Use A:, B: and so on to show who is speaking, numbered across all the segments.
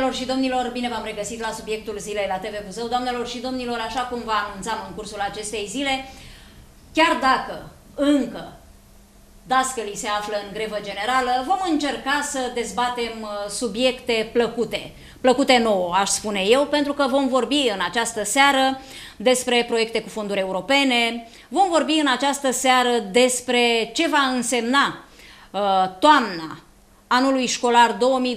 A: Doamnelor și domnilor, bine v-am regăsit la subiectul zilei la TV Buzău. Doamnelor și domnilor, așa cum vă anunțam în cursul acestei zile, chiar dacă încă dascălii se află în grevă generală, vom încerca să dezbatem subiecte plăcute. Plăcute nouă, aș spune eu, pentru că vom vorbi în această seară despre proiecte cu fonduri europene, vom vorbi în această seară despre ce va însemna toamna anului școlar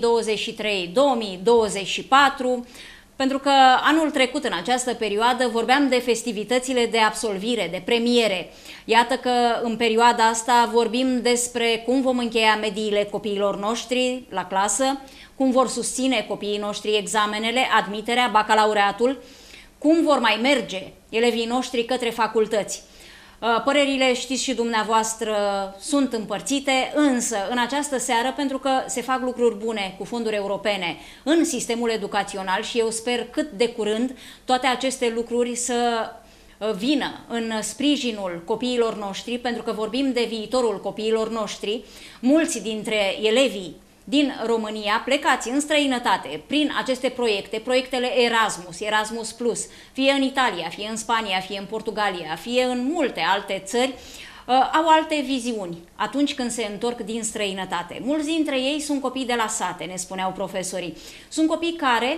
A: 2023-2024, pentru că anul trecut, în această perioadă, vorbeam de festivitățile de absolvire, de premiere. Iată că în perioada asta vorbim despre cum vom încheia mediile copiilor noștri la clasă, cum vor susține copiii noștri examenele, admiterea, bacalaureatul, cum vor mai merge elevii noștri către facultăți. Părerile, știți și dumneavoastră, sunt împărțite, însă în această seară, pentru că se fac lucruri bune cu fonduri europene în sistemul educațional și eu sper cât de curând toate aceste lucruri să vină în sprijinul copiilor noștri, pentru că vorbim de viitorul copiilor noștri, mulți dintre elevii din România plecați în străinătate prin aceste proiecte, proiectele Erasmus, Erasmus Plus, fie în Italia, fie în Spania, fie în Portugalia, fie în multe alte țări, au alte viziuni atunci când se întorc din străinătate. Mulți dintre ei sunt copii de la sate, ne spuneau profesorii. Sunt copii care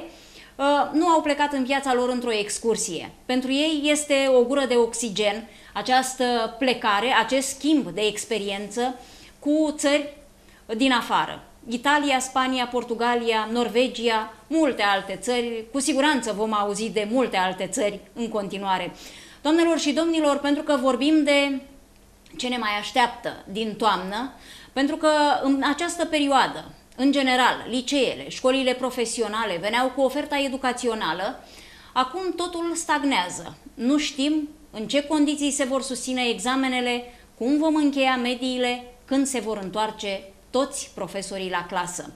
A: nu au plecat în viața lor într-o excursie. Pentru ei este o gură de oxigen această plecare, acest schimb de experiență cu țări din afară. Italia, Spania, Portugalia, Norvegia, multe alte țări, cu siguranță vom auzi de multe alte țări în continuare. Doamnelor și domnilor, pentru că vorbim de ce ne mai așteaptă din toamnă, pentru că în această perioadă, în general, liceele, școlile profesionale veneau cu oferta educațională, acum totul stagnează. Nu știm în ce condiții se vor susține examenele, cum vom încheia mediile, când se vor întoarce toți profesorii la clasă.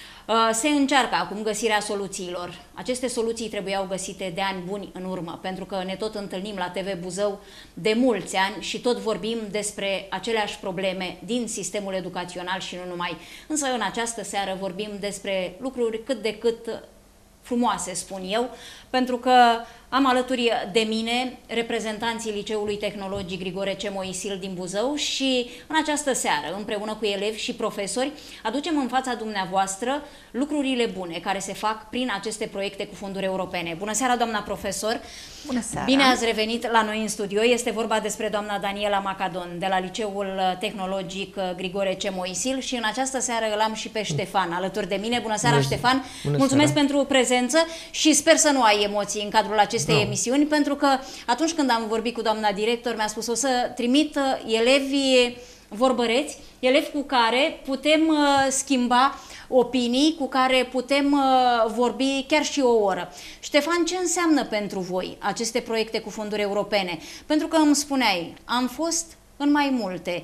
A: Se încearcă acum găsirea soluțiilor. Aceste soluții trebuiau găsite de ani buni în urmă, pentru că ne tot întâlnim la TV Buzău de mulți ani și tot vorbim despre aceleași probleme din sistemul educațional și nu numai. Însă în această seară vorbim despre lucruri cât de cât frumoase, spun eu, pentru că am alături de mine reprezentanții Liceului Tehnologic Grigore C. Moisil din Buzău și în această seară, împreună cu elevi și profesori, aducem în fața dumneavoastră lucrurile bune care se fac prin aceste proiecte cu fonduri europene. Bună seara, doamna profesor!
B: Bună seara!
A: Bine ați revenit la noi în studio. Este vorba despre doamna Daniela Macadon de la Liceul Tehnologic Grigore C. Moisil și în această seară îl am și pe Ștefan alături de mine. Bună seara, Ștefan! Mulțumesc pentru prezență și sper să nu ai emoții în cadrul acestei emisiuni, pentru că atunci când am vorbit cu doamna director, mi-a spus o să trimit elevii vorbăreți, elevi cu care putem schimba opinii, cu care putem vorbi chiar și o oră. Ștefan, ce înseamnă pentru voi aceste proiecte cu fonduri europene? Pentru că îmi spuneai, am fost în mai multe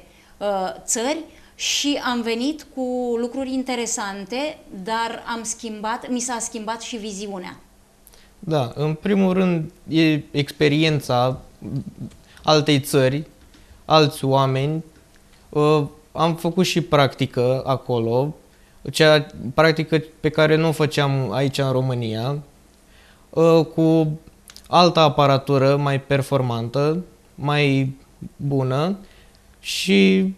A: țări și am venit cu lucruri interesante, dar mi s-a schimbat și viziunea.
C: Da, în primul rând e experiența altei țări, alți oameni. Am făcut și practică acolo, practică pe care nu o făceam aici în România, cu altă aparatură mai performantă, mai bună și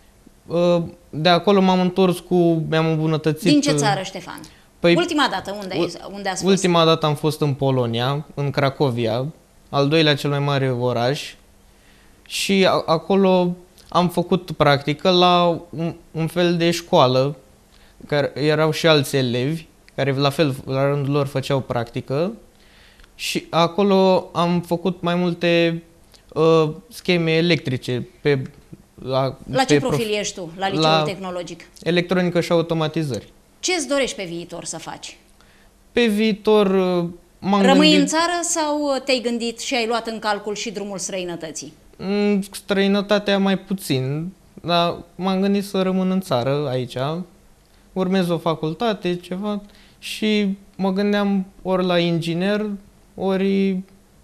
C: de acolo m-am întors mi-am îmbunătățit.
A: Din ce țară, Ștefan?
C: Păi,
A: ultima dată, unde ați fost?
C: Ultima dată am fost în Polonia, în Cracovia, al doilea cel mai mare oraș, și acolo am făcut practică la un fel de școală, care erau și alți elevi, care la fel, la rândul lor, făceau practică, și acolo am făcut mai multe scheme electrice.
A: La ce profil ești tu, la Liceul Tehnologic?
C: Electronică și automatizări.
A: Ce îți dorești pe viitor să faci?
C: Pe viitor
A: Rămâi în țară sau te-ai gândit și ai luat în calcul și drumul străinătății?
C: Străinătatea mai puțin, dar m-am gândit să rămân în țară, aici. Urmez o facultate, ceva, și mă gândeam ori la inginer, ori,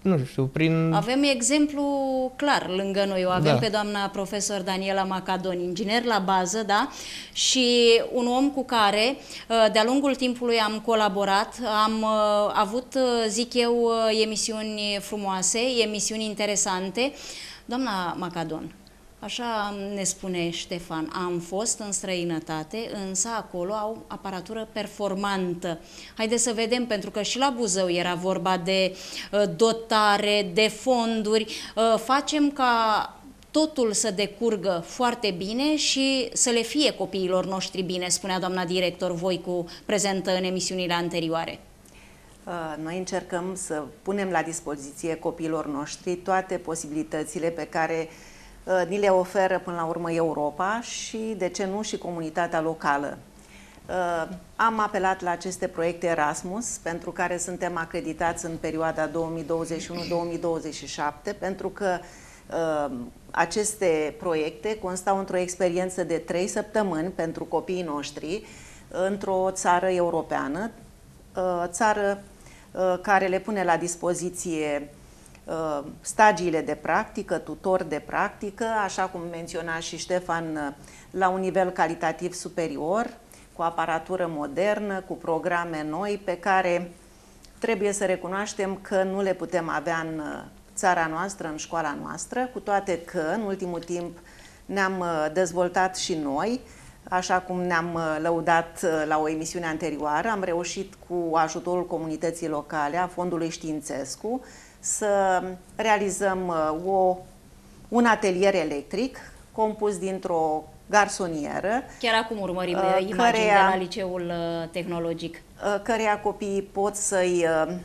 C: nu știu, prin...
A: Avem exemplu clar lângă noi, o avem
C: Da.
A: pe doamna profesor Daniela Macadon, inginer la bază, da? Și un om cu care de-a lungul timpului am colaborat, am avut, zic eu, emisiuni frumoase, emisiuni interesante. Doamna Macadon, așa ne spune Ștefan, am fost în străinătate, însă acolo au aparatură performantă. Haideți să vedem, pentru că și la Buzău era vorba de dotare, de fonduri. Facem ca totul să decurgă foarte bine și să le fie copiilor noștri bine, spunea doamna director Voicu, prezentă în emisiunile anterioare.
B: Noi încercăm să punem la dispoziție copiilor noștri toate posibilitățile pe care ni le oferă până la urmă Europa și, de ce nu, și comunitatea locală. Am apelat la aceste proiecte Erasmus, pentru care suntem acreditați în perioada 2021-2027, pentru că aceste proiecte constau într-o experiență de 3 săptămâni pentru copiii noștri într-o țară europeană, țară care le pune la dispoziție stagiile de practică, tutori de practică, așa cum menționa și Ștefan, la un nivel calitativ superior, cu aparatură modernă, cu programe noi, pe care trebuie să recunoaștem că nu le putem avea în țara noastră, în școala noastră, cu toate că în ultimul timp ne-am dezvoltat și noi, așa cum ne-am lăudat la o emisiune anterioară, am reușit cu ajutorul comunității locale, a Fondului Științescu, să realizăm un atelier electric compus dintr-o garsonieră.
A: Chiar acum urmărim imagini de la Liceul Tehnologic.
B: Căreia copiii pot să-i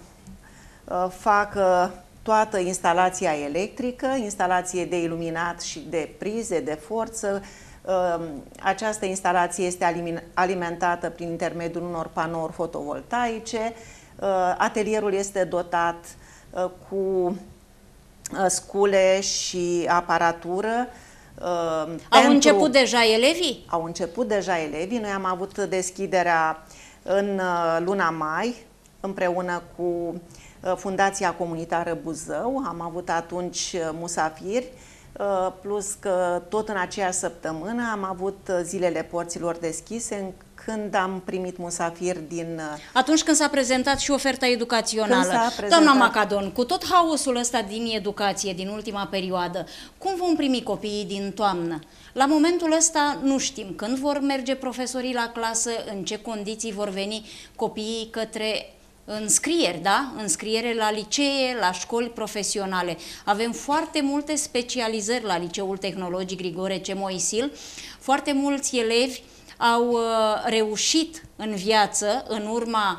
B: facă toată instalația electrică, instalație de iluminat și de prize, de forță. Această instalație este alimentată prin intermediul unor panouri fotovoltaice. Atelierul este dotat cu scule și aparatură.
A: Au început deja elevii?
B: Au început deja elevii. Noi am avut deschiderea în luna mai, împreună cu Fundația Comunitară Buzău. Am avut atunci musafiri, plus că tot în aceeași săptămână am avut zilele porților deschise, când am primit musafiri din...
A: Atunci când s-a prezentat și oferta educațională. Doamna Macadon, cu tot haosul ăsta din educație, din ultima perioadă, cum vom primi copiii din toamnă? La momentul ăsta nu știm când vor merge profesorii la clasă, în ce condiții vor veni copiii către înscrieri, da? Înscriere la licee, la școli profesionale. Avem foarte multe specializări la Liceul Tehnologic Grigore C. Moisil, foarte mulți elevi au reușit în viață în urma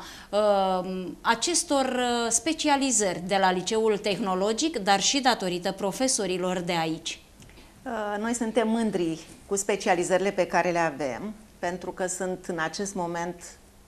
A: acestor specializări de la Liceul Tehnologic, dar și datorită profesorilor de aici.
B: Noi suntem mândri cu specializările pe care le avem, pentru că sunt în acest moment,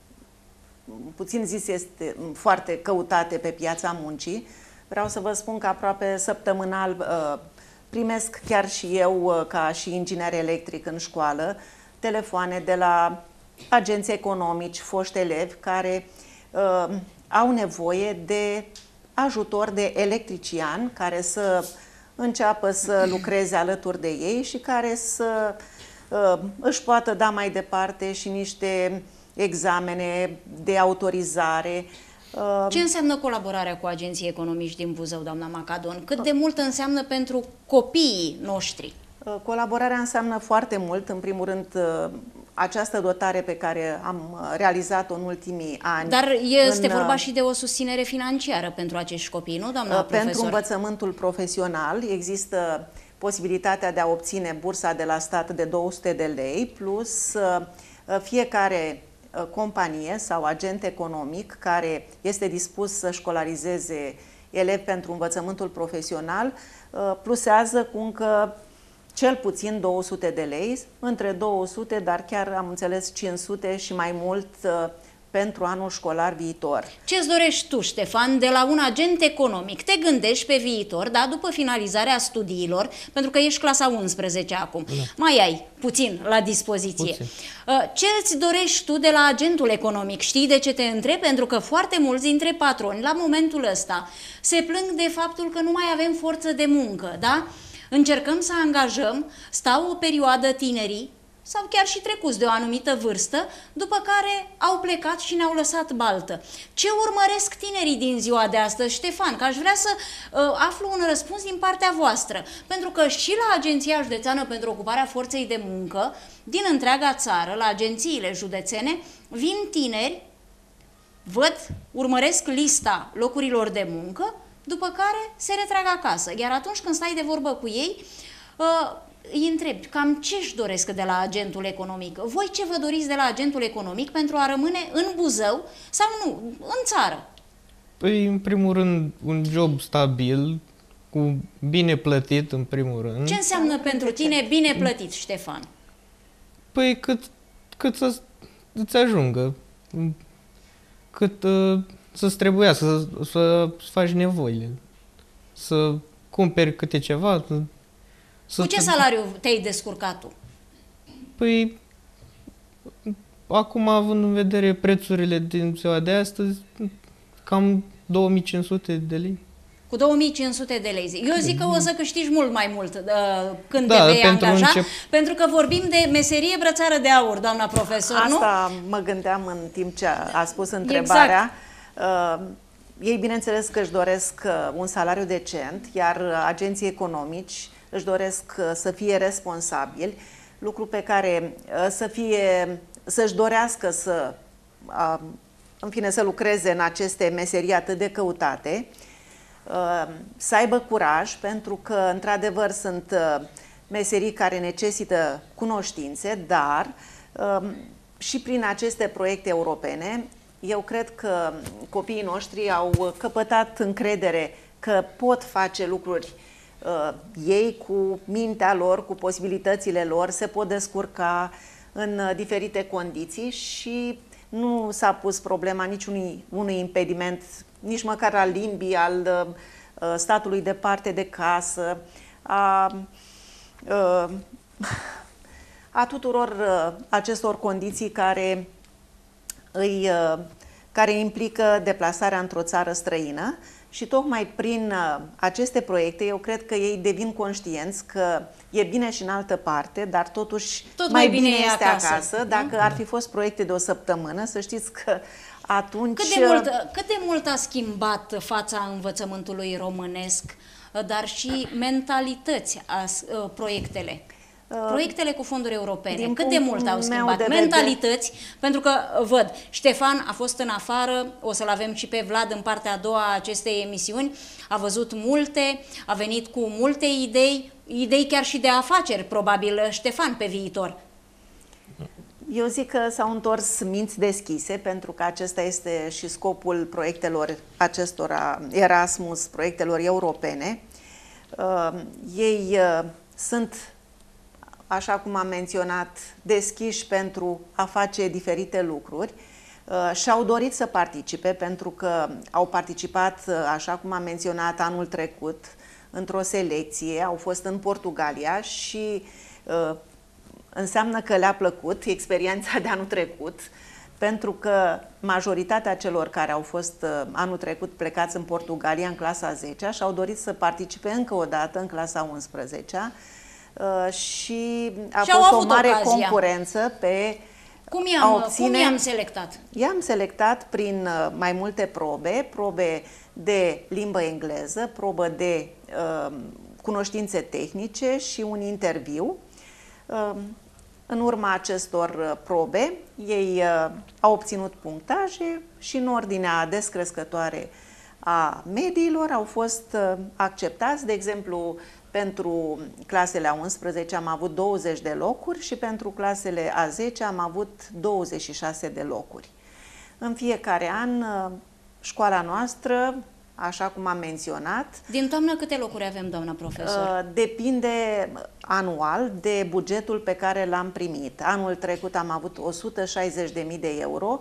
B: puțin zis, este foarte căutate pe piața muncii. Vreau să vă spun că aproape săptămânal primesc chiar și eu, ca și inginer electric în școală, telefoane de la agenți economici, foști elevi care au nevoie de ajutor de electrician care să înceapă să lucreze alături de ei și care să își poată da mai departe și niște examene de autorizare.
A: Ce înseamnă colaborarea cu agenții economici din Buzău, doamna Macadon? Cât de mult înseamnă pentru copiii noștri?
B: Colaborarea înseamnă foarte mult. În primul rând, această dotare pe care am realizat-o în ultimii ani.
A: Dar este vorba și de o susținere financiară pentru acești copii, nu, doamna profesor?
B: Pentru învățământul profesional există posibilitatea de a obține bursa de la stat de 200 de lei, plus fiecare companie sau agent economic care este dispus să școlarizeze elevi pentru învățământul profesional, plusează cu încă cel puțin 200 de lei, între 200, dar chiar am înțeles 500 și mai mult pentru anul școlar viitor.
A: Ce-ți dorești tu, Ștefan, de la un agent economic? Te gândești pe viitor, da, după finalizarea studiilor, pentru că ești clasa 11 acum, mai ai puțin la dispoziție.
C: Puțin.
A: Ce-ți dorești tu de la agentul economic? Știi de ce te întreb? Pentru că foarte mulți dintre patroni, la momentul ăsta, se plâng de faptul că nu mai avem forță de muncă, da? Încercăm să angajăm, stau o perioadă tinerii, sau chiar și trecuți de o anumită vârstă, după care au plecat și ne-au lăsat baltă. Ce urmăresc tinerii din ziua de astăzi, Ștefan? Că aș vrea să aflu un răspuns din partea voastră. Pentru că și la Agenția Județeană pentru Ocuparea Forței de Muncă, din întreaga țară, la agențiile județene, vin tineri, văd, urmăresc lista locurilor de muncă, după care se retrag acasă. Iar atunci când stai de vorbă cu ei, îi întrebi cam ce își doresc de la agentul economic. Voi ce vă doriți de la agentul economic pentru a rămâne în Buzău sau nu, în țară?
C: Păi, în primul rând, un job stabil, cu bine plătit, în primul rând.
A: Ce înseamnă pentru tine bine plătit, Ștefan?
C: Păi cât să îți ajungă, cât să-ți trebuiască, să faci nevoile, să cumperi câte ceva.
A: Cu ce salariu te-ai descurcat tu?
C: Păi, acum, având în vedere prețurile din ziua de astăzi, cam 2500 de lei.
A: Cu 2500 de lei. Eu zic că o să câștigi mult mai mult când
C: Da,
A: te vei
C: pentru
A: angaja, pentru că vorbim de meserie brățară de aur, doamna profesor, nu?
B: Asta mă gândeam în timp ce a spus întrebarea. Exact. Ei, bineînțeles că își doresc un salariu decent, iar agenții economici își doresc să fie responsabili, lucru pe care să-și dorească în fine, să lucreze în aceste meserii atât de căutate, să aibă curaj, pentru că, într-adevăr, sunt meserii care necesită cunoștințe, dar și prin aceste proiecte europene, eu cred că copiii noștri au căpătat încredere că pot face lucruri ei cu mintea lor, cu posibilitățile lor, se pot descurca în diferite condiții și nu s-a pus problema unui impediment, nici măcar al limbii, al statului de parte de casă, a tuturor acestor condiții care implică deplasarea într-o țară străină. Și tocmai prin aceste proiecte, eu cred că ei devin conștienți că e bine și în altă parte, dar totuși
A: tot
B: mai
A: bine
B: este acasă. Dacă ar fi fost proiecte de o săptămână, să știți că atunci...
A: Cât de mult a schimbat fața învățământului românesc, dar și mentalități proiectele? Proiectele cu fonduri europene, cât de mult au schimbat mentalități? Pentru că, văd, Ștefan a fost în afară, o să-l avem și pe Vlad în partea a doua a acestei emisiuni, a văzut multe, a venit cu multe idei chiar și de afaceri, probabil, Ștefan, pe viitor.
B: Eu zic că s-au întors minți deschise, pentru că acesta este și scopul proiectelor acestora Erasmus, proiectelor europene. Ei sunt, așa cum am menționat, deschiși pentru a face diferite lucruri și-au dorit să participe, pentru că au participat, așa cum am menționat, anul trecut într-o selecție, au fost în Portugalia și înseamnă că le-a plăcut experiența de anul trecut, pentru că majoritatea celor care au fost anul trecut plecați în Portugalia în clasa 10 și-au dorit să participe încă o dată în clasa 11 și a fost o mare concurență pe
A: Cum i-am selectat?
B: I-am selectat prin mai multe probe de limbă engleză, probă de cunoștințe tehnice și un interviu. În urma acestor probe, ei au obținut punctaje și în ordinea descrescătoare a mediilor au fost acceptați. De exemplu, pentru clasele a 11 am avut 20 de locuri și pentru clasele a 10 am avut 26 de locuri. În fiecare an, școala noastră, așa cum am menționat...
A: Din toamnă câte locuri avem, doamna profesor?
B: Depinde anual de bugetul pe care l-am primit. Anul trecut am avut 160.000 de euro,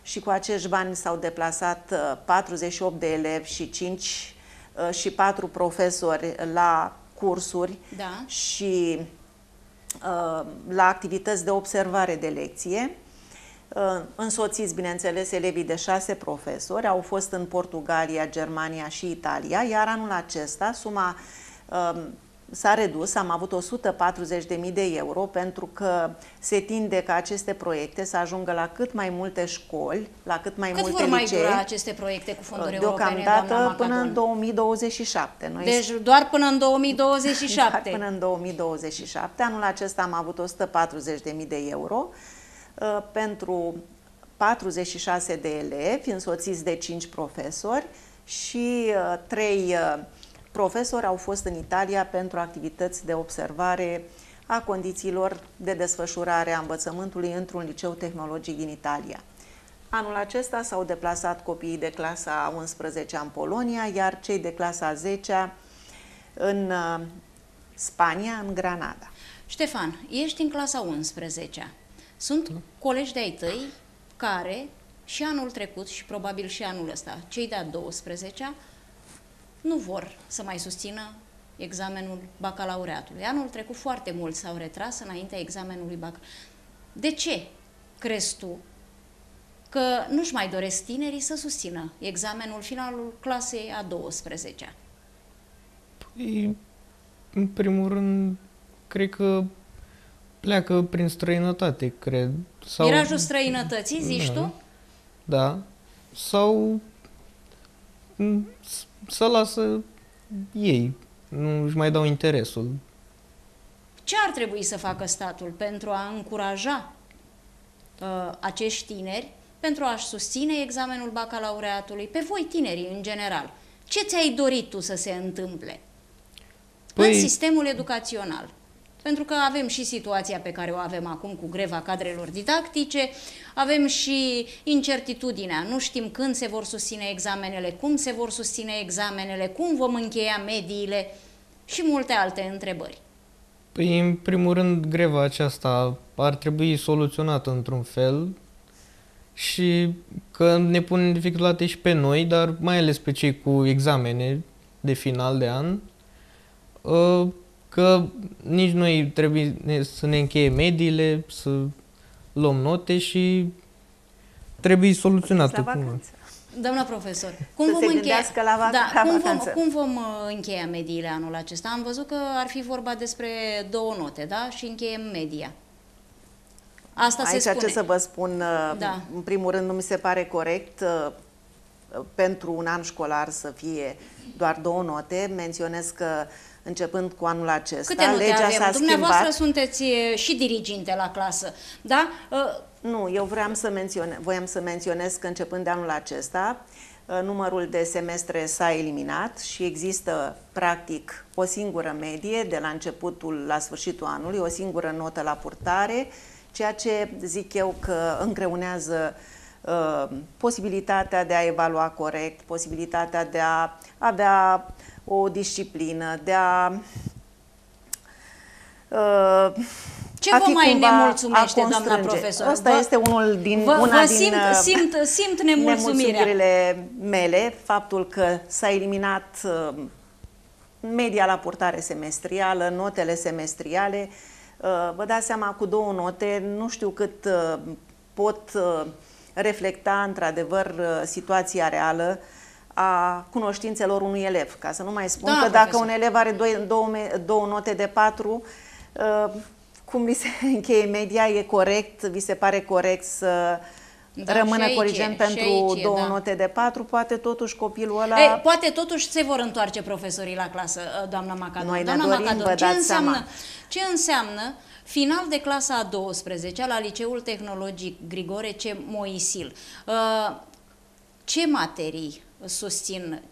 B: și cu acești bani s-au deplasat 48 de elevi și 4 profesori la cursuri și la activități de observare de lecție. Însoțiți, bineînțeles, elevii de 6 profesori, au fost în Portugalia, Germania și Italia, iar anul acesta suma s-a redus, am avut 140.000 de euro, pentru că se tinde ca aceste proiecte să ajungă la cât mai multe școli, la cât mai multe licee.
A: Cât vor mai dura aceste proiecte cu fonduri europene,
B: deocamdată până în 2027.
A: Deci doar până în 2027.
B: Doar până în 2027. Anul acesta am avut 140.000 de euro pentru 46 de elevi, însoțiți de 5 profesori și 3 profesori au fost în Italia pentru activități de observare a condițiilor de desfășurare a învățământului într-un liceu tehnologic din Italia. Anul acesta s-au deplasat copiii de clasa 11-a în Polonia, iar cei de clasa 10-a în Spania, în Granada.
A: Ștefan, ești în clasa 11-a. Sunt colegi de-ai tăi care și anul trecut și probabil și anul ăsta, cei de-a 12-a, nu vor să mai susțină examenul bacalaureatului. Anul trecut foarte mulți s-au retras înaintea examenului bacalaureatului. De ce crezi tu că nu-și mai doresc tinerii să susțină examenul finalul clasei a 12-a?
C: Păi, în primul rând, cred că pleacă prin străinătate, cred. Sau...
A: Mirajul străinătății, zici tu?
C: Da. Sau să lasă ei, nu își mai dau interesul.
A: Ce ar trebui să facă statul pentru a încuraja acești tineri pentru a-și susține examenul bacalaureatului? Pe voi, tinerii, în general, ce ți-ai dorit tu să se întâmple în sistemul educațional? Pentru că avem și situația pe care o avem acum cu greva cadrelor didactice, avem și incertitudinea, nu știm când se vor susține examenele, cum se vor susține examenele, cum vom încheia mediile și multe alte întrebări.
C: Păi, în primul rând, greva aceasta ar trebui soluționată într-un fel și că ne pune în dificultate și pe noi, dar mai ales pe cei cu examene de final de an, că nici noi trebuie să ne încheie mediile, să luăm note și trebuie soluționată.
A: Doamna profesor, cum vom încheia mediile anul acesta? Am văzut că ar fi vorba despre 2 note, da? Și încheiem media. Asta
B: aici
A: se spune.
B: Ce să vă spun, în primul rând nu mi se pare corect pentru un an școlar să fie doar 2 note. Menționez că începând cu anul acesta,
A: câte note
B: legea
A: avem?
B: s-a
A: Dumneavoastră
B: schimbat.
A: sunteți și diriginte la clasă, da?
B: Nu, eu voiam să menționez că începând de anul acesta, numărul de semestre s-a eliminat și există practic o singură medie de la începutul la sfârșitul anului, o singură notă la purtare, ceea ce zic eu că îngreunează posibilitatea de a evalua corect, posibilitatea de a avea o disciplină, de a
A: ce vă mai nemulțumește, doamna profesor?
B: Asta este unul din
A: simt nemulțumirile
B: mele, faptul că s-a eliminat media la purtare semestrială, notele semestriale. Vă dați seama, cu 2 note, nu știu cât pot reflecta într-adevăr situația reală a cunoștințelor unui elev. Ca să nu mai spun că dacă un elev are 2 note de 4, cum vi se încheie media, e corect, vi se pare corect să rămână corigent pentru 2 note de 4, poate totuși copilul ăla...
A: Poate totuși se vor întoarce profesorii la clasă, doamna Macadon.
B: Noi ne dorim, vă dați seama.
A: Ce înseamnă final de clasa a 12-a la Liceul Tehnologic Grigore C. Moisil? Ce materii susțin?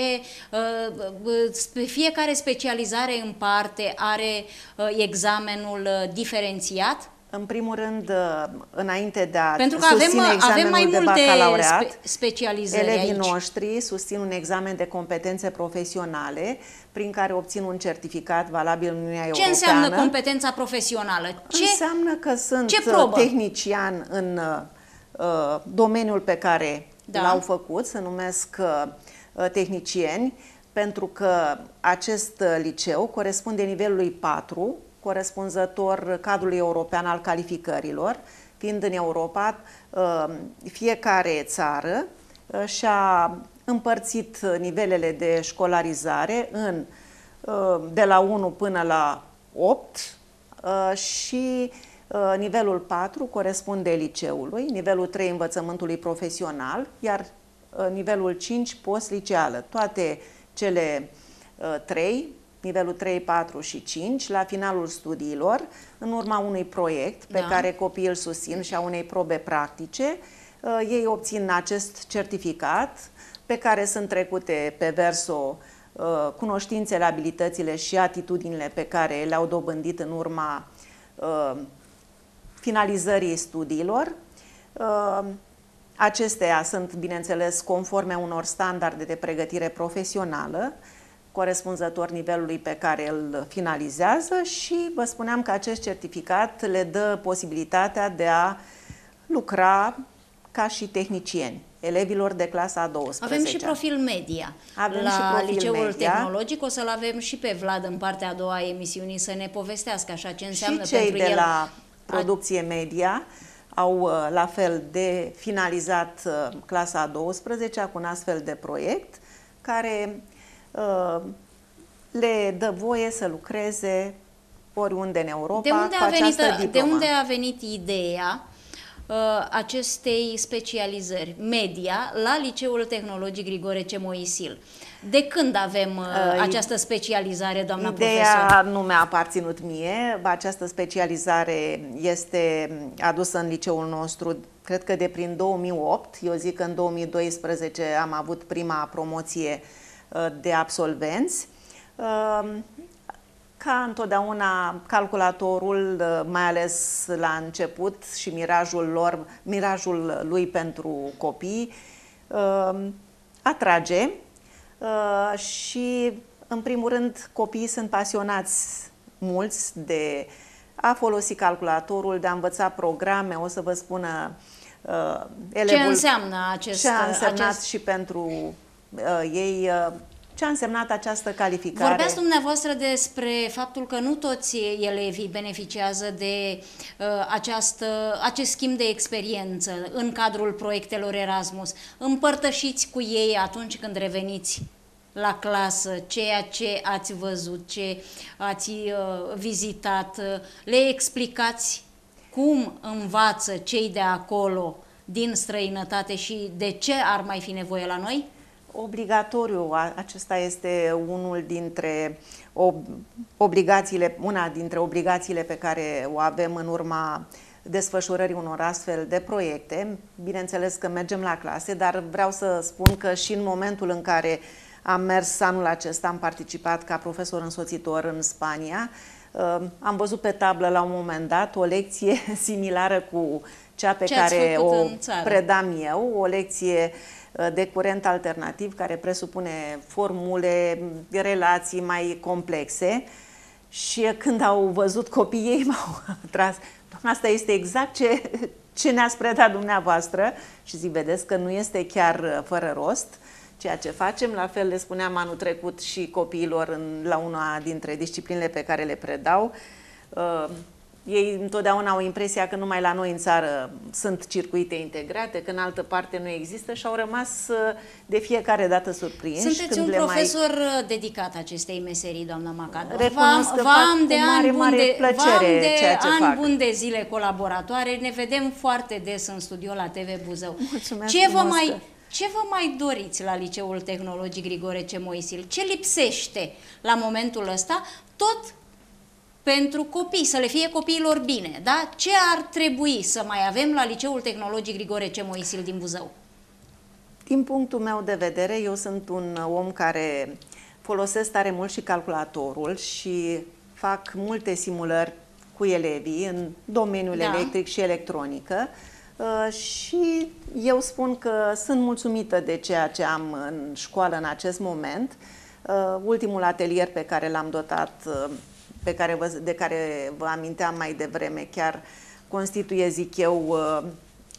A: Fiecare specializare în parte are examenul diferențiat?
B: În primul rând, înainte de a
A: Pentru că
B: susține
A: avem mai
B: de
A: multe
B: bacalaureat,
A: specializări
B: elevii
A: aici.
B: noștri susțin un examen de competențe profesionale prin care obțin un certificat valabil în Uniunea Europeană.
A: Ce înseamnă competența profesională?
B: Înseamnă că sunt tehnician în domeniul pe care l-au făcut, se numesc tehnicieni, pentru că acest liceu corespunde nivelului 4, corespunzător cadrului european al calificărilor, fiind în Europa fiecare țară și-a împărțit nivelele de școlarizare de la 1 până la 8 și nivelul 4 corespunde liceului, nivelul 3 învățământului profesional, iar nivelul 5 post-liceală. Toate cele 3, nivelul 3, 4 și 5, la finalul studiilor, în urma unui proiect pe care copiii îl susțin și a unei probe practice, ei obțin acest certificat pe care sunt trecute pe verso cunoștințele, abilitățile și atitudinile pe care le-au dobândit în urma finalizării studiilor. Acestea sunt, bineînțeles, conforme unor standarde de pregătire profesională, corespunzător nivelului pe care îl finalizează, și vă spuneam că acest certificat le dă posibilitatea de a lucra ca și tehnicieni elevilor de clasa a 12-a.
A: Avem și profil media. La Liceul Tehnologic o să-l avem și pe Vlad în partea a doua a emisiunii să ne povestească așa ce înseamnă
B: și cei
A: pentru el.
B: De la producție media au la fel de finalizat clasa a 12-a cu un astfel de proiect care le dă voie să lucreze oriunde în Europa cu această diplomă.
A: De unde a venit ideea acestei specializări media la Liceul Tehnologic Grigore C. Moisil? De când avem această specializare, doamna profesor?
B: Ideea nu mi-a aparținut mie. Această specializare este adusă în liceul nostru, cred că de prin 2008. Eu zic că în 2012 am avut prima promoție de absolvenți. Ca întotdeauna, calculatorul, mai ales la început, și mirajul lui pentru copii, atrage și, în primul rând, copiii sunt pasionați mulți de a folosi calculatorul, de a învăța programe. O să vă spună elevul
A: ce înseamnă
B: ce a însemnat și pentru ei, ce a însemnat această calificare.
A: Vorbeați dumneavoastră despre faptul că nu toți elevii beneficiază de acest schimb de experiență în cadrul proiectelor Erasmus. Împărtășiți cu ei atunci când reveniți la clasă ceea ce ați văzut, ce ați vizitat, le explicați cum învață cei de acolo din străinătate și de ce ar mai fi nevoie la noi?
B: Obligatoriu, acesta este una dintre obligațiile pe care o avem în urma desfășurării unor astfel de proiecte. Bineînțeles că mergem la clase, dar vreau să spun că și în momentul în care am mers anul acesta, am participat ca profesor însoțitor în Spania, am văzut pe tablă la un moment dat o lecție similară cu cea pe care o predam eu, o lecție de curent alternativ care presupune formule, relații mai complexe, și când au văzut copiii ei m-au atras. Doamna, asta este exact ce ne-ați predat dumneavoastră, și zic, vedeți că nu este chiar fără rost ceea ce facem. La fel le spuneam anul trecut și copiilor la una dintre disciplinele pe care le predau. Ei întotdeauna au impresia că numai la noi în țară sunt circuite integrate, că în altă parte nu există, și au rămas de fiecare dată surprinși.
A: Sunteți un profesor dedicat acestei meserii, doamna Macadă.
B: Recunosc că fac cu mare plăcere ceea ce fac.
A: Ani buni de zile colaboratoare, ne vedem foarte des în studio la TV Buzău.
B: Mulțumesc.
A: Ce vă mai doriți la Liceul Tehnologic Grigore C. Moisil? Ce lipsește la momentul ăsta? Tot pentru copii, să le fie copiilor bine, da? Ce ar trebui să mai avem la Liceul Tehnologic Grigore C. Moisil din Buzău?
B: Din punctul meu de vedere, eu sunt un om care folosesc tare mult și calculatorul și fac multe simulări cu elevii în domeniul electric și electronică, și eu spun că sunt mulțumită de ceea ce am în școală în acest moment. Ultimul atelier pe care l-am dotat, de care vă aminteam mai devreme, chiar constituie, zic eu,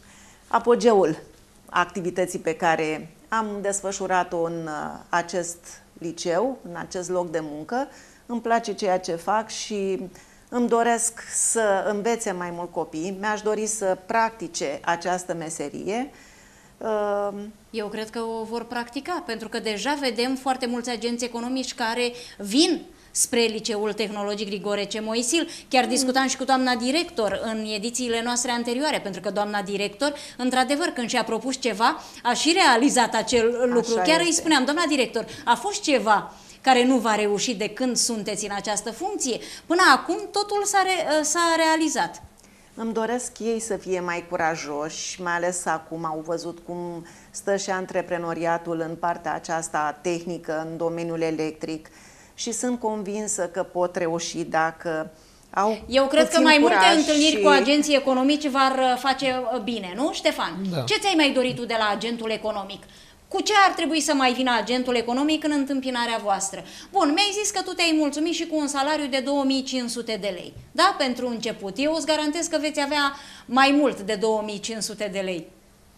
B: apogeul activității pe care am desfășurat-o în acest liceu, în acest loc de muncă. Îmi place ceea ce fac și îmi doresc să învețe mai mult copii. Mi-aș dori să practice această meserie.
A: Eu cred că o vor practica, pentru că deja vedem foarte mulți agenți economici care vin spre Liceul Tehnologic Grigore C. Moisil. Chiar discutam și cu doamna director în edițiile noastre anterioare, pentru că doamna director, într-adevăr, când și-a propus ceva, a și realizat acel lucru.
B: Așa
A: Chiar
B: este.
A: îi spuneam, doamna director, a fost ceva care nu va reuși de când sunteți în această funcție. Până acum totul s-a realizat.
B: Îmi doresc ei să fie mai curajoși, mai ales acum au văzut cum stă și antreprenoriatul în partea aceasta tehnică, în domeniul electric, și sunt convinsă că pot reuși dacă au
A: Eu cred că
B: puțin
A: mai multe
B: curaj
A: întâlniri cu agenții economici v-ar face bine, nu, Ștefan?
C: Da.
A: Ce ți-ai mai dorit tu de la agentul economic? Cu ce ar trebui să mai vină agentul economic în întâmpinarea voastră? Bun, mi-ai zis că tu te-ai mulțumit și cu un salariu de 2500 de lei. Da, pentru început. Eu îți garantez că veți avea mai mult de 2500 de lei.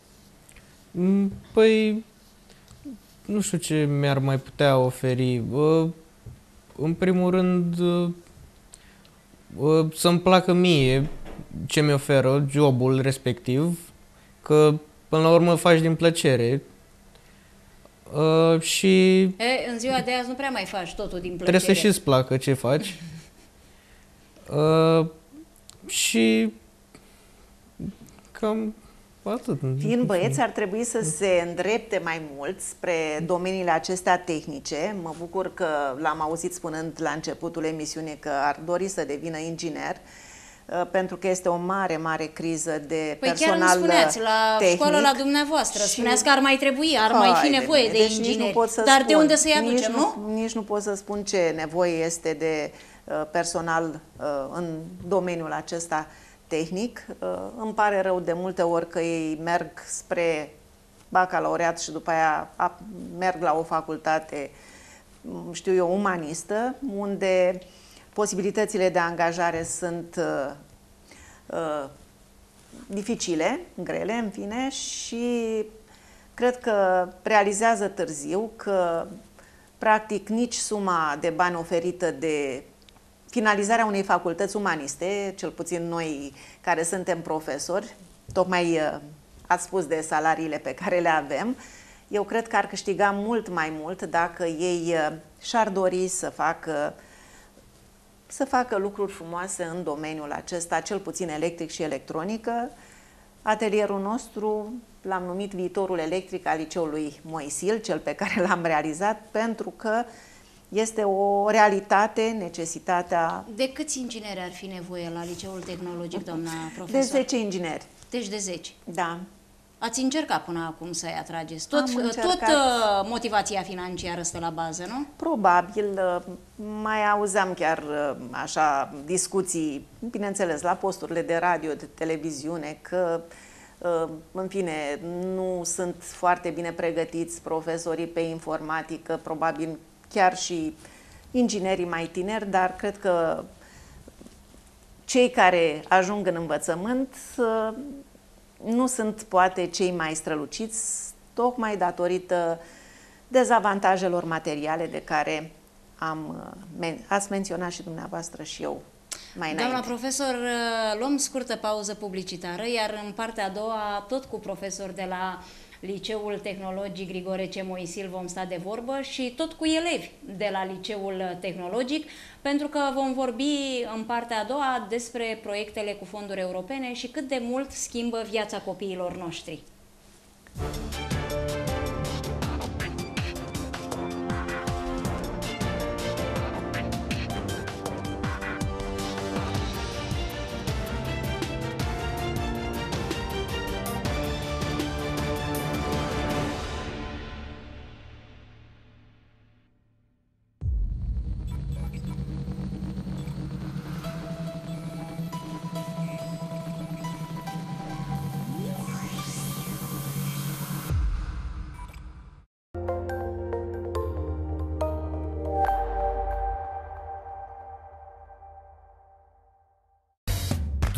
C: Păi, nu știu ce mi-ar mai putea oferi. În primul rând, să-mi placă mie ce mi oferă jobul respectiv, că până la urmă faci din plăcere. Și
A: În ziua de azi nu prea mai faci totul din plăcere.
C: trebuie să și-ți placă ce faci. Și cam atât.
B: Fiind băieți, ar trebui să se îndrepte mai mult spre domeniile acestea tehnice. Mă bucur că l-am auzit spunând la începutul emisiunii că ar dori să devină inginer, pentru că este o mare, mare criză de personal
A: chiar îmi spuneați, la
B: tehnic.
A: școală la dumneavoastră,
B: Și...
A: spuneați că ar mai trebui, ar mai fi nevoie de ingineri. Dar de unde să-i aducem, nu?
B: Nici nu pot să spun ce nevoie este de personal în domeniul acesta tehnic. Îmi pare rău de multe ori că ei merg spre bacalaureat și după aia merg la o facultate, știu eu, umanistă, unde posibilitățile de angajare sunt dificile, grele, în fine, și cred că realizează târziu că practic nici suma de bani oferită de finalizarea unei facultăți umaniste, cel puțin noi care suntem profesori, tocmai ați spus de salariile pe care le avem, eu cred că ar câștiga mult mai mult dacă ei și-ar dori să facă lucruri frumoase în domeniul acesta, cel puțin electric și electronică. Atelierul nostru l-am numit Viitorul Electric al Liceului Moisil, cel pe care l-am realizat, pentru că este o realitate, necesitatea...
A: De câți ingineri ar fi nevoie la Liceul Tehnologic, doamna profesor?
B: De 10 ingineri.
A: Deci de 10.
B: Da.
A: Ați încercat până acum să-i atrageți.
B: Am
A: Tot
B: încercat.
A: motivația financiară stă la bază, nu?
B: Probabil, mai auzeam chiar așa discuții, bineînțeles, la posturile de radio, de televiziune, că, în fine, nu sunt foarte bine pregătiți profesorii pe informatică, probabil chiar și inginerii mai tineri, dar cred că cei care ajung în învățământ nu sunt poate cei mai străluciți, tocmai datorită dezavantajelor materiale de care ați menționat și dumneavoastră și eu mai înainte.
A: Doamna profesor, luăm scurtă pauză publicitară, iar în partea a doua, tot cu profesori de la Liceul Tehnologic Grigore C. Moisil vom sta de vorbă și tot cu elevi de la Liceul Tehnologic, pentru că vom vorbi în partea a doua despre proiectele cu fonduri europene și cât de mult schimbă viața copiilor noștri.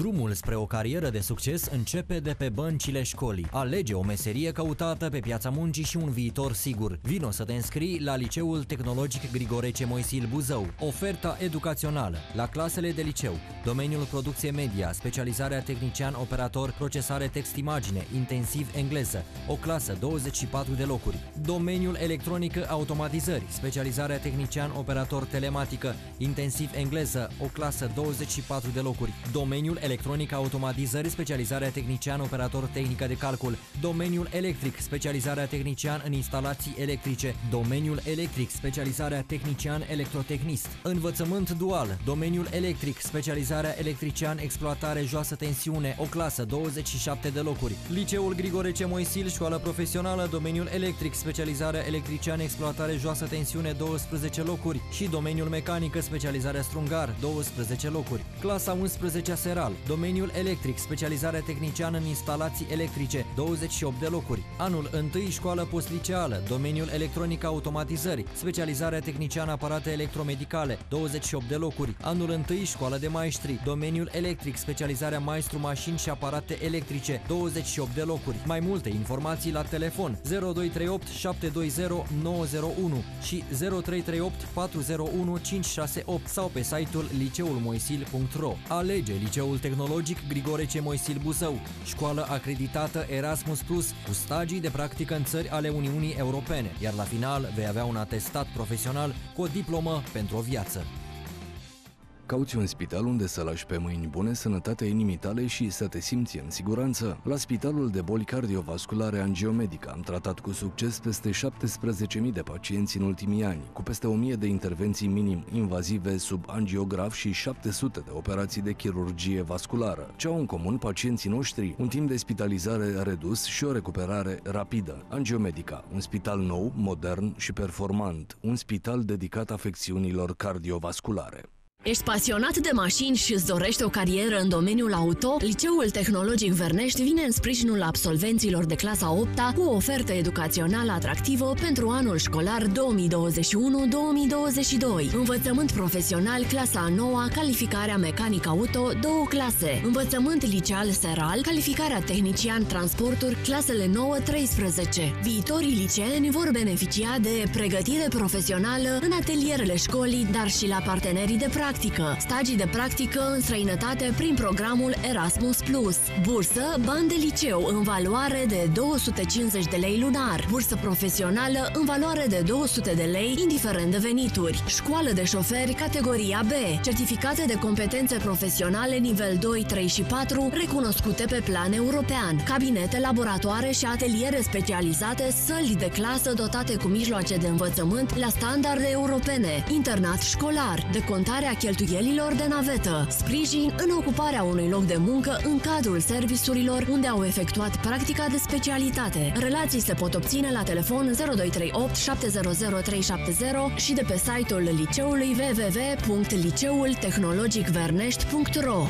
D: Drumul spre o carieră de succes începe de pe băncile școlii. Alege o meserie căutată pe piața muncii și un viitor sigur. Vino să te înscrii la Liceul Tehnologic Grigore C. Moisil Buzău. Oferta educațională la clasele de liceu, domeniul producție media, specializarea tehnician operator, procesare text-imagine, intensiv engleză, o clasă 24 de locuri. Domeniul electronică automatizări, specializarea tehnician operator telematică, intensiv engleză, o clasă 24 de locuri. Domeniul electronic automatizări, specializarea tehnician operator tehnică de calcul. Domeniul electric, specializarea tehnician în instalații electrice. Domeniul electric, specializarea tehnician electrotehnist. Învățământ dual, domeniul electric, specializarea electrician exploatare joasă tensiune, o clasă 27 de locuri. Liceul Grigore C. Moisil, școală profesională, domeniul electric, specializarea electrician exploatare joasă tensiune, 12 locuri și domeniul mecanică, specializarea strungar, 12 locuri. Clasa 11 Seral, domeniul electric, specializarea tehnician în instalații electrice, 28 de locuri. Anul 1 școală postliceală, domeniul electronic automatizări, specializarea tehnician aparate electromedicale, 28 de locuri. Anul 1 școală de maestri, domeniul electric, specializarea maestru mașini și aparate electrice, 28 de locuri. Mai multe informații la telefon 0238 720 901 și 0338 401 568 sau pe site-ul liceulmoisil.ro. Alege Liceul Tehnologic Grigore C. Moisil Buzău, școală acreditată Erasmus Plus cu stagii de practică în țări ale Uniunii Europene, iar la final vei avea un atestat profesional cu o diplomă pentru o viață.
E: Cauți un spital unde să lași pe mâini bune sănătatea inimii tale și să te simți în siguranță? La Spitalul de Boli Cardiovasculare Angiomedica am tratat cu succes peste 17.000 de pacienți în ultimii ani, cu peste 1000 de intervenții minim invazive sub angiograf și 700 de operații de chirurgie vasculară. Ce au în comun pacienții noștri? Un timp de spitalizare redus și o recuperare rapidă. Angiomedica, un spital nou, modern și performant, un spital dedicat afecțiunilor cardiovasculare.
F: Ești pasionat de mașini și îți dorești o carieră în domeniul auto? Liceul Tehnologic Vernești vine în sprijinul absolvenților de clasa 8-a cu o ofertă educațională atractivă pentru anul școlar 2021-2022. Învățământ profesional clasa 9-a, calificarea mecanic auto, 2 clase. Învățământ liceal seral, calificarea tehnician transporturi, clasele 9-13. Viitorii liceeni vor beneficia de pregătire profesională în atelierele școlii, dar și la partenerii de practică, stagii de practică în străinătate prin programul Erasmus+, bursă, bani de liceu în valoare de 250 de lei lunar, bursă profesională în valoare de 200 de lei, indiferent de venituri, școală de șoferi categoria B, certificate de competențe profesionale nivel 2, 3 și 4, recunoscute pe plan european, cabinete, laboratoare și ateliere specializate, săli de clasă dotate cu mijloace de învățământ la standarde europene, internat școlar, decontare a cheltuielilor de navetă, sprijin în ocuparea unui loc de muncă în cadrul serviciurilor unde au efectuat practica de specialitate. Relații se pot obține la telefon 0238 700 370 și de pe site-ul liceului www.liceultehnologicvernești.ro.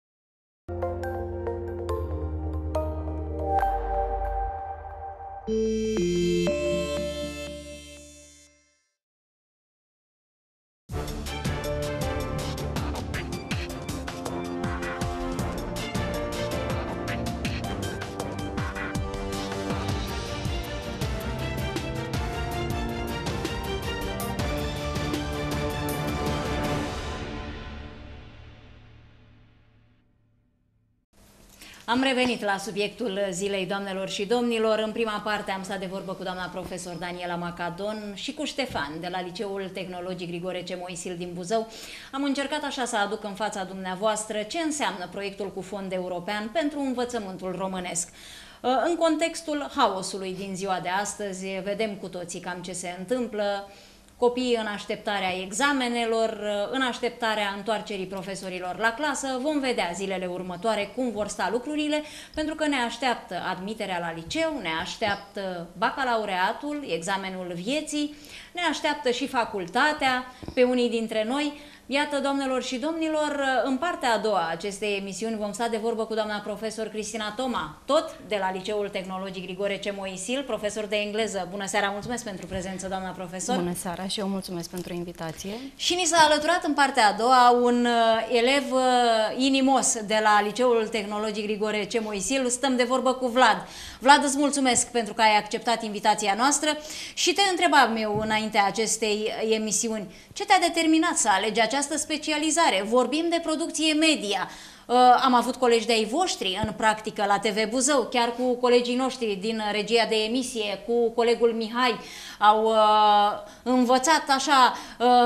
A: Am revenit la subiectul zilei, doamnelor și domnilor. În prima parte am stat de vorbă cu doamna profesor Daniela Macadon și cu Ștefan de la Liceul Tehnologic Grigore C. Moisil din Buzău. Am încercat așa să aduc în fața dumneavoastră ce înseamnă proiectul cu fond european pentru învățământul românesc. În contextul haosului din ziua de astăzi, vedem cu toții cam ce se întâmplă. Copiii în așteptarea examenelor, în așteptarea întoarcerii profesorilor la clasă. Vom vedea zilele următoare cum vor sta lucrurile, pentru că ne așteaptă admiterea la liceu, ne așteaptă bacalaureatul, examenul vieții, ne așteaptă și facultatea pe unii dintre noi. Iată, doamnelor și domnilor, în partea a doua a acestei emisiuni vom sta de vorbă cu doamna profesor Cristina Toma, tot de la Liceul Tehnologic Grigore C. Moisil, profesor de engleză. Bună seara, mulțumesc pentru prezență, doamna profesor.
G: Bună seara și eu mulțumesc pentru invitație.
A: Și ni s-a alăturat în partea a doua un elev inimos de la Liceul Tehnologic Grigore C. Moisil. Stăm de vorbă cu Vlad. Vlad, îți mulțumesc pentru că ai acceptat invitația noastră și te întrebam eu înaintea acestei emisiuni, ce te-a determinat să alegi această specializare? Vorbim de producție media. Am avut colegi de-ai voștri în practică la TV Buzău, chiar cu colegii noștri din regia de emisie, cu colegul Mihai, au învățat așa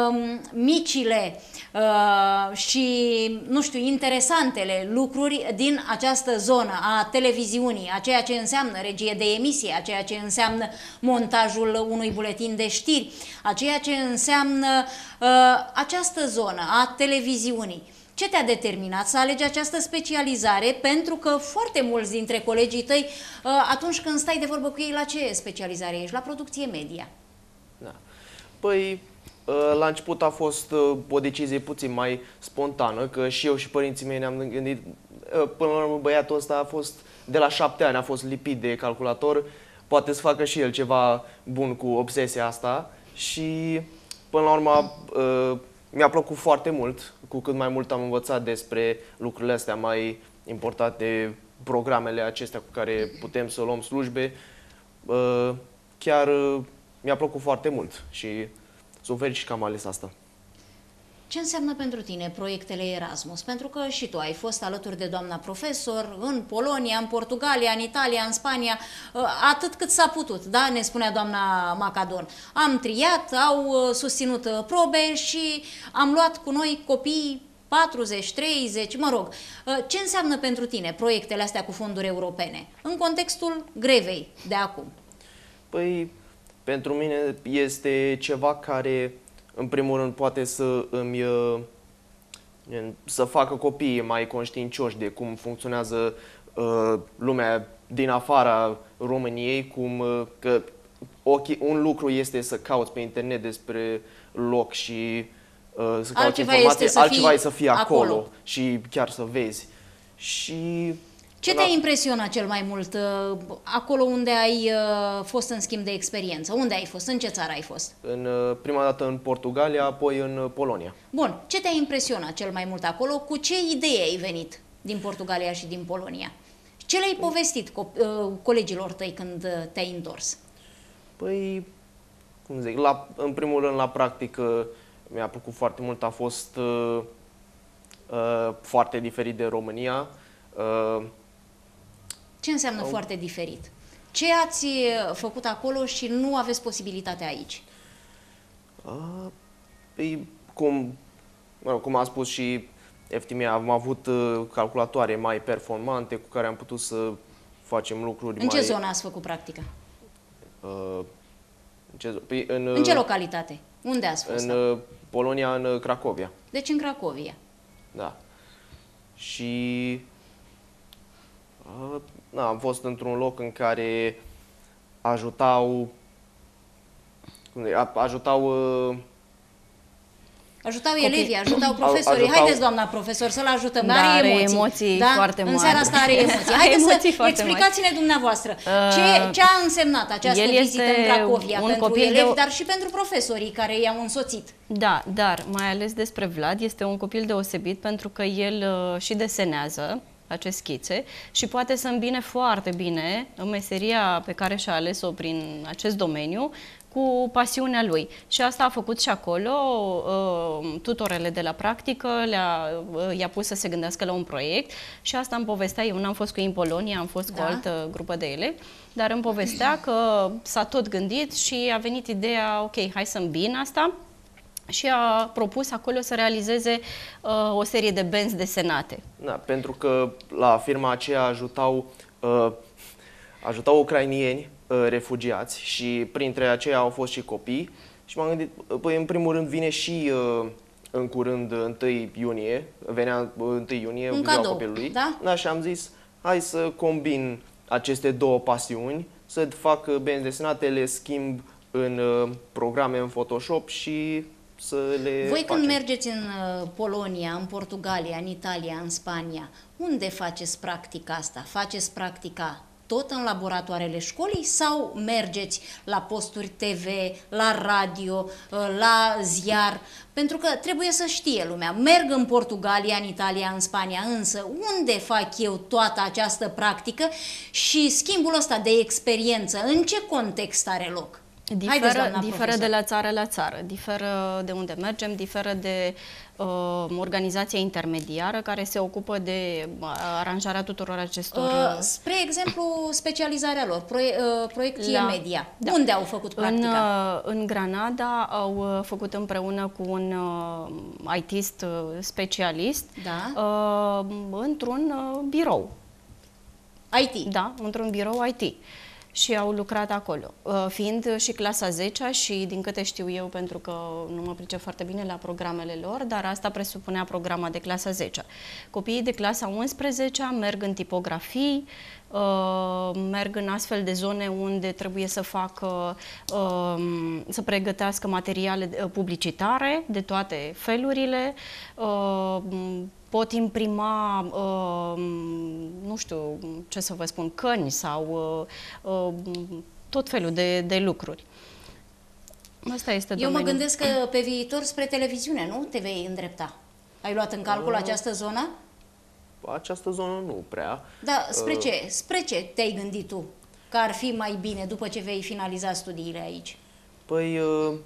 A: micile și, nu știu, interesantele lucruri din această zonă a televiziunii, a ceea ce înseamnă regie de emisie, a ceea ce înseamnă montajul unui buletin de știri, a ceea ce înseamnă această zonă a televiziunii. Ce te-a determinat să alegi această specializare? Pentru că foarte mulți dintre colegii tăi, atunci când stai de vorbă cu ei, la ce specializare ești? La producție media.
H: Da. Păi, la început a fost o decizie puțin mai spontană, că și eu și părinții mei ne-am gândit, până la urmă băiatul ăsta a fost, de la 7 ani a fost lipit de calculator, poate să facă și el ceva bun cu obsesia asta și până la urmă mi-a plăcut foarte mult, cu cât mai mult am învățat despre lucrurile astea mai importante, programele acestea cu care putem să luăm slujbe, chiar mi-a plăcut foarte mult și sunt fericit că am ales asta.
A: Ce înseamnă pentru tine proiectele Erasmus? Pentru că și tu ai fost alături de doamna profesor în Polonia, în Portugalia, în Italia, în Spania, atât cât s-a putut, da? Ne spunea doamna Macadon. Am triat, au susținut probe și am luat cu noi copii 40, 30, mă rog. Ce înseamnă pentru tine proiectele astea cu fonduri europene în contextul grevei de acum?
H: Păi, pentru mine este ceva care, în primul rând, poate să facă copiii mai conștiincioși de cum funcționează lumea din afara României, că un lucru este să cauți pe internet despre loc și să cauți informații, altceva este să fii acolo și chiar să vezi. Și
A: ce te-a impresionat cel mai mult acolo unde ai fost în schimb de experiență? Unde ai fost? În ce țară ai fost?
H: Prima dată în Portugalia, apoi în Polonia.
A: Bun. Ce te-a impresionat cel mai mult acolo? Cu ce idee ai venit din Portugalia și din Polonia? Ce le-ai povestit colegilor tăi când te-ai întors?
H: Păi, cum zic, în primul rând la practică mi-a plăcut foarte mult, a fost foarte diferit de România.
A: Ce înseamnă foarte diferit? Ce ați făcut acolo și nu aveți posibilitatea aici?
H: Cum a spus și Eftimia, am avut calculatoare mai performante cu care am putut să facem lucruri
A: În ce zonă ați făcut practica?
H: În
A: ce localitate? Unde ați fost?
H: În Polonia, în Cracovia.
A: Deci în Cracovia.
H: Da. Și am fost într-un loc în care ajutau
A: elevii, ajutau profesorii. Haideți, doamna profesor, să-l ajutăm.
G: Da, are emoții foarte mari.
A: În seara asta are emoții. Haideți să explicați-ne dumneavoastră. Ce a însemnat această vizită în Cracovia pentru elevi, dar și pentru profesorii care i-au însoțit?
G: Da, dar mai ales despre Vlad, este un copil deosebit pentru că el și desenează aceste schițe și poate să îmbine foarte bine în meseria pe care și-a ales-o prin acest domeniu cu pasiunea lui. Și asta a făcut și acolo, tutorele de la practică i-a pus să se gândească la un proiect și asta îmi povestea, eu n-am fost cu ei în Polonia, am fost cu o altă grupă de elevi, dar îmi povestea că s-a tot gândit și a venit ideea, ok, hai să îmbin asta, și a propus acolo să realizeze o serie de benzi desenate. Da,
H: pentru că la firma aceea ajutau ucrainieni refugiați și printre aceia au fost și copii și m-am gândit, păi în primul rând vine și în curând 1 iunie, venea 1 iunie, ziua copilului, da? Și am zis, hai să combin aceste două pasiuni, să fac benzi desenate, le schimb în programe în Photoshop și să le
A: Voi
H: facem.
A: când mergeți în Polonia, în Portugalia, în Italia, în Spania, unde faceți practica asta? Faceți practica tot în laboratoarele școlii sau mergeți la posturi TV, la radio, la ziar? Pentru că trebuie să știe lumea. Merg în Portugalia, în Italia, în Spania, însă unde fac eu toată această practică și schimbul ăsta de experiență, în ce context are loc?
G: Diferă de la țară la țară, diferă de unde mergem, diferă de organizația intermediară care se ocupă de aranjarea tuturor acestor...
A: Spre exemplu, specializarea lor, proiect Media. Da. Unde au făcut practica?
G: În Granada au făcut împreună cu un IT-ist specialist,
A: da.
G: Într-un birou.
A: IT?
G: Da, într-un birou IT. Și au lucrat acolo, fiind și clasa 10-a și, din câte știu eu, pentru că nu mă pricep foarte bine la programele lor, dar asta presupunea programa de clasa 10-a. Copiii de clasa 11-a merg în tipografii, merg în astfel de zone unde trebuie să facă, să pregătească materiale publicitare de toate felurile, pot imprima, nu știu ce să vă spun, căni sau tot felul de lucruri. Asta este domeniul.
A: Eu mă gândesc că pe viitor spre televiziune, nu? Te vei îndrepta. Ai luat în calcul această zonă?
H: Această zonă nu prea.
A: Da, spre ce? Spre ce te-ai gândit tu? Că ar fi mai bine după ce vei finaliza studiile aici?
H: Păi,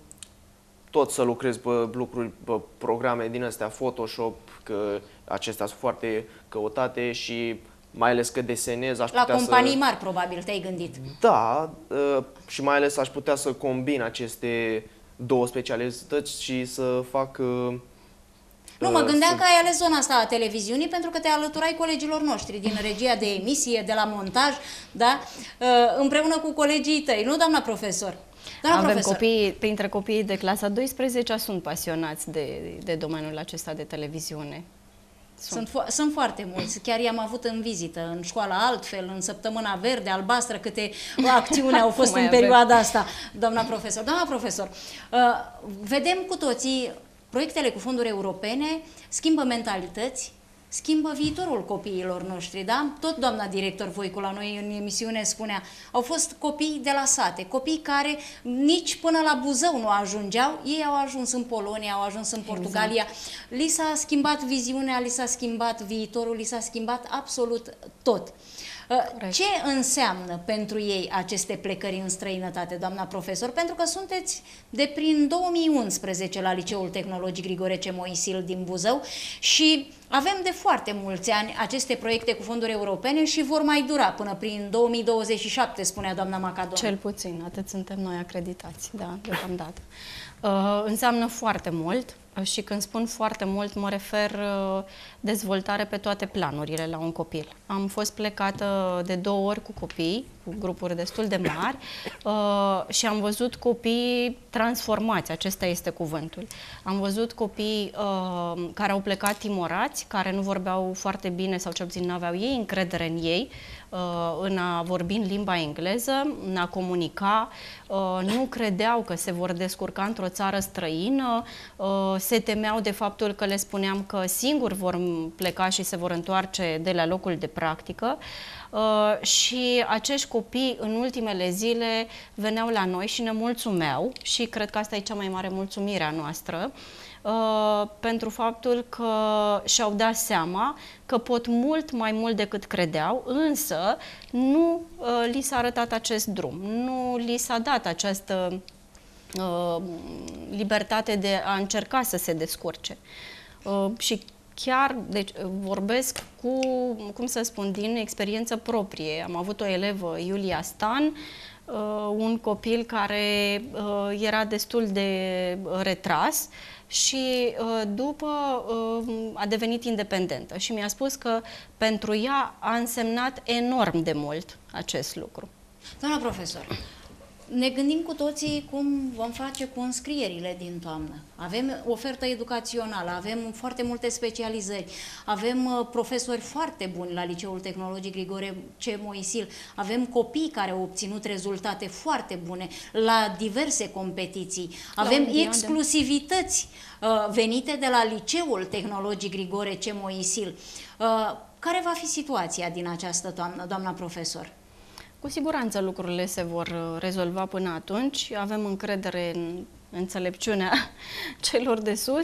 H: tot să lucrez pe lucruri, pe programe din astea, Photoshop, că acestea sunt foarte căutate și mai ales că desenez, aș putea
A: la companii mari, probabil, te-ai gândit.
H: Da, și mai ales aș putea să combin aceste două specialități și să fac...
A: Nu, mă gândeam că ai ales zona asta a televiziunii pentru că te alăturai colegilor noștri din regia de emisie, de la montaj, da? Împreună cu colegii tăi, nu, doamna profesor?
G: Avem copii, printre copiii de clasa 12 sunt pasionați de domeniul acesta de televiziune.
A: Sunt foarte mulți. Chiar i-am avut în vizită în școala altfel, în săptămâna verde, albastră, câte acțiuni au fost în perioada asta, doamna profesor. Doamna profesor, vedem cu toții proiectele cu fonduri europene schimbă mentalități, schimbă viitorul copiilor noștri, da? Tot doamna director Voicu la noi în emisiune spunea, au fost copii de la sate, copii care nici până la Buzău nu ajungeau, ei au ajuns în Polonia, au ajuns în Portugalia, li s-a schimbat viziunea, li s-a schimbat viitorul, li s-a schimbat absolut tot. Corect. Ce înseamnă pentru ei aceste plecări în străinătate, doamna profesor? Pentru că sunteți de prin 2011 la Liceul Tehnologic Grigore C. Moisil din Buzău și avem de foarte mulți ani aceste proiecte cu fonduri europene și vor mai dura până prin 2027, spunea doamna Macadon.
G: Cel puțin, atât suntem noi acreditați, da, deocamdată. Înseamnă foarte mult. Și când spun foarte mult, mă refer dezvoltare pe toate planurile la un copil. Am fost plecată de 2 ori cu copii, cu grupuri destul de mari și am văzut copii transformați, acesta este cuvântul. Am văzut copii care au plecat timorați, care nu vorbeau foarte bine sau cel puțin nu aveau ei încredere în ei, în a vorbi în limba engleză, în a comunica, nu credeau că se vor descurca într-o țară străină, se temeau de faptul că le spuneam că singuri vor pleca și se vor întoarce de la locul de practică și acești copii în ultimele zile veneau la noi și ne mulțumeau și cred că asta e cea mai mare mulțumire a noastră, pentru faptul că și-au dat seama că pot mult mai mult decât credeau, însă nu li s-a arătat acest drum, nu li s-a dat această libertate de a încerca să se descurce. Și chiar, deci, vorbesc cu, cum să spun, din experiență proprie. Am avut o elevă, Iulia Stan, un copil care era destul de retras și după a devenit independentă și mi-a spus că pentru ea a însemnat enorm de mult acest lucru.
A: Doamna profesor, Ne gândim cu toții cum vom face cu înscrierile din toamnă. Avem ofertă educațională, avem foarte multe specializări, avem profesori foarte buni la Liceul Tehnologic Grigore C. Moisil, avem copii care au obținut rezultate foarte bune la diverse competiții, avem exclusivități venite de la Liceul Tehnologic Grigore C. Moisil. Care va fi situația din această toamnă, doamna profesor?
G: Cu siguranță lucrurile se vor rezolva până atunci. Avem încredere în înțelepciunea celor de sus.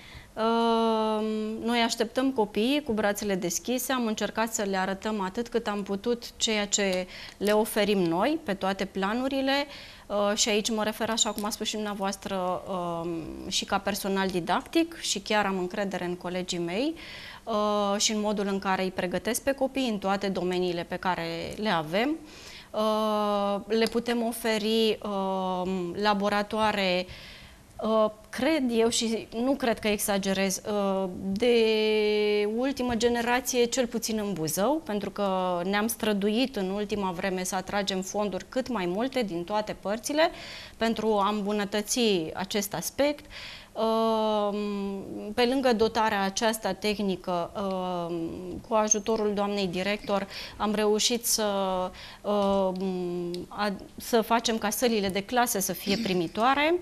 G: Noi așteptăm copiii cu brațele deschise, am încercat să le arătăm atât cât am putut ceea ce le oferim noi pe toate planurile și aici mă refer, așa cum a spus și dumneavoastră, și ca personal didactic și chiar am încredere în colegii mei și în modul în care îi pregătesc pe copii în toate domeniile pe care le avem. Le putem oferi laboratoare, cred eu și nu cred că exagerez, de ultimă generație, cel puțin în Buzău, pentru că ne-am străduit în ultima vreme să atragem fonduri cât mai multe din toate părțile pentru a îmbunătăți acest aspect. Pe lângă dotarea aceasta tehnică, cu ajutorul doamnei director, am reușit să facem ca sălile de clase să fie primitoare.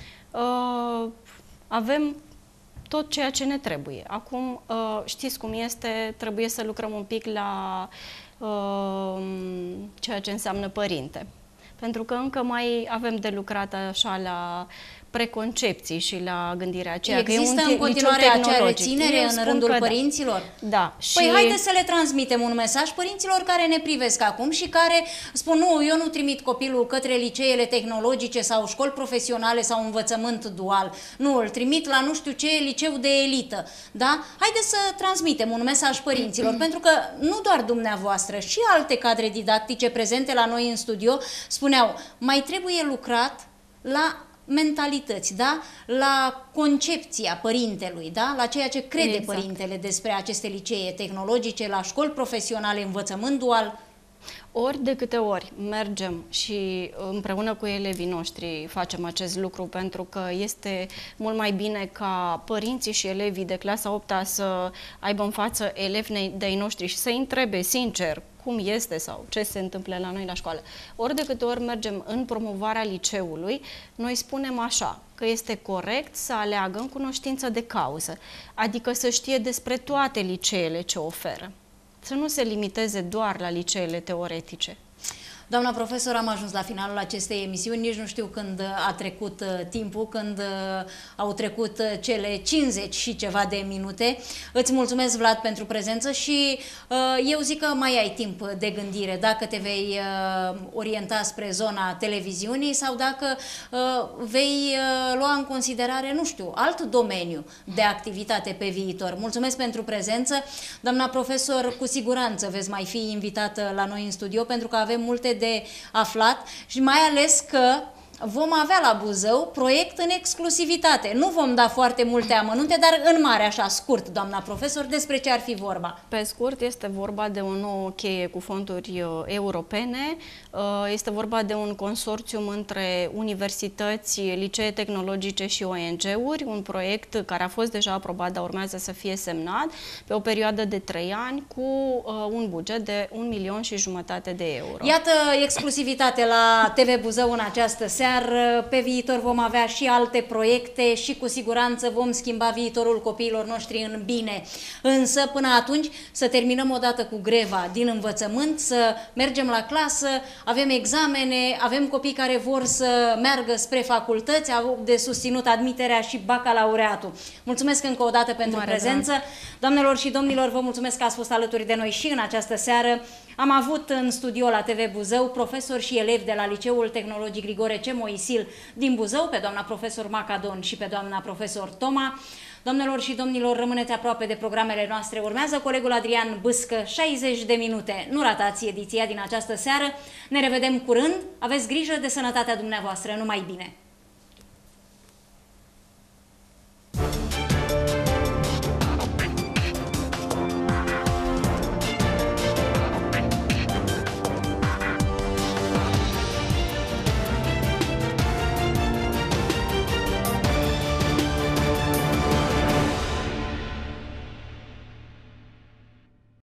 G: Avem tot ceea ce ne trebuie. Acum, știți cum este, trebuie să lucrăm un pic la ceea ce înseamnă părinte. Pentru că încă mai avem de lucrat așa la preconcepții și la gândirea aceea.
A: Există în continuare acea reținere în rândul părinților?
G: Da.
A: Păi haideți să le transmitem un mesaj părinților care ne privesc acum și care spun, nu, eu nu trimit copilul către liceele tehnologice sau școli profesionale sau învățământ dual. Nu, îl trimit la nu știu ce liceu de elită. Da? Haideți să transmitem un mesaj părinților, pentru că nu doar dumneavoastră, și alte cadre didactice prezente la noi în studio spuneau, mai trebuie lucrat la mentalități, da? La concepția părintelui, da? La ceea ce crede părintele despre aceste licee tehnologice, la școli profesionale, învățământ dual.
G: Ori de câte ori mergem și împreună cu elevii noștri facem acest lucru, pentru că este mult mai bine ca părinții și elevii de clasa 8-a să aibă în față elevi de-ai noștri și să-i întrebe sincer cum este sau ce se întâmplă la noi la școală. Ori de câte ori mergem în promovarea liceului, noi spunem așa, că este corect să aleagă în cunoștință de cauză, adică să știe despre toate liceele ce oferă. Să nu se limiteze doar la liceele teoretice.
A: Doamna profesor, am ajuns la finalul acestei emisiuni, nici nu știu când a trecut timpul, când au trecut cele 50 și ceva de minute. Îți mulțumesc, Vlad, pentru prezență și eu zic că mai ai timp de gândire, dacă te vei orienta spre zona televiziunii sau dacă vei lua în considerare, nu știu, alt domeniu de activitate pe viitor. Mulțumesc pentru prezență. Doamna profesor, cu siguranță veți mai fi invitată la noi în studio, pentru că avem multe de aflat și mai ales că vom avea la Buzău proiect în exclusivitate. Nu vom da foarte multe amănunte, dar în mare, așa, scurt, doamna profesor, despre ce ar fi vorba?
G: Pe scurt, este vorba de o nouă cheie cu fonduri europene. Este vorba de un consorțium între universități, licee tehnologice și ONG-uri, un proiect care a fost deja aprobat, dar urmează să fie semnat pe o perioadă de 3 ani cu un buget de 1,5 milion de euro. Iată
A: exclusivitate la TV Buzău în această seară. Pe viitor vom avea și alte proiecte și cu siguranță vom schimba viitorul copiilor noștri în bine. Însă până atunci să terminăm odată cu greva din învățământ, să mergem la clasă, avem examene, avem copii care vor să meargă spre facultăți, au de susținut admiterea și bacalaureatul. Mulțumesc încă o dată pentru prezență. Doamnelor și domnilor, vă mulțumesc că ați fost alături de noi și în această seară. Am avut în studio la TV Buzău profesori și elevi de la Liceul Tehnologic Grigore C. Moisil din Buzău, pe doamna profesor Macadon și pe doamna profesor Toma. Doamnelor și domnilor, rămâneți aproape de programele noastre. Urmează colegul Adrian Bâscă, 60 de minute. Nu ratați ediția din această seară. Ne revedem curând. Aveți grijă de sănătatea dumneavoastră. Numai bine!